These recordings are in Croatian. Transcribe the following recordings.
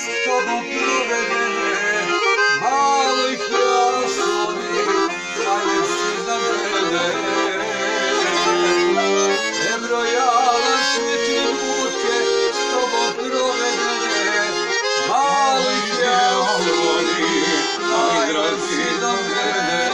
s tobom provedene, maloj krasnovi, najlepši za mene. Nebrojavan svi trenutke s tobom provedene, maloj krasnovi, najlepši za mene.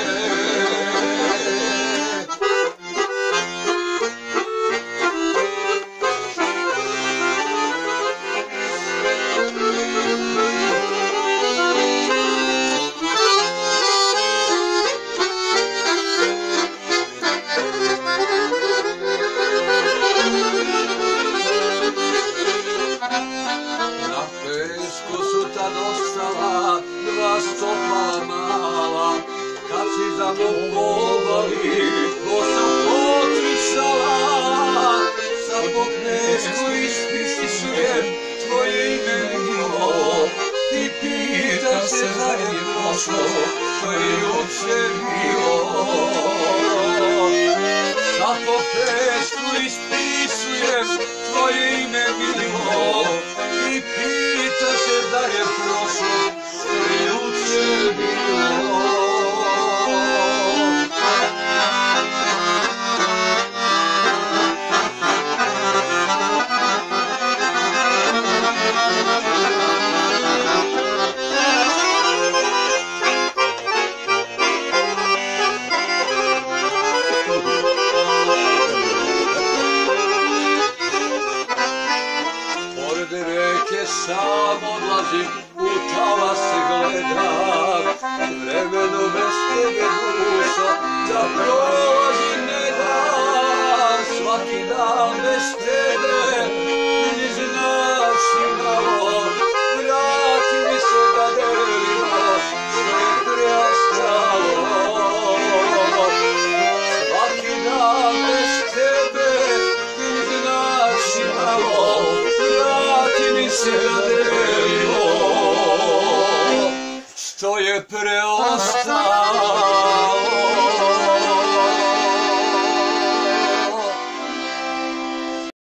Na pesku su tad ostala dva stopala mala, kad si za mnom povali, ko su potricala. Sad po pesku ispisujem tvoje ime milo, i pitam se da je prošlo što je juče bilo. Sad po pesku ispisujem tvoje ime milo, i pita se da je prošlo što je juče bilo. Pored reke sam odlazim, u talase gledam, vremeno bez tebe dušo, da prolazim ne dam, svaki dan bez tebe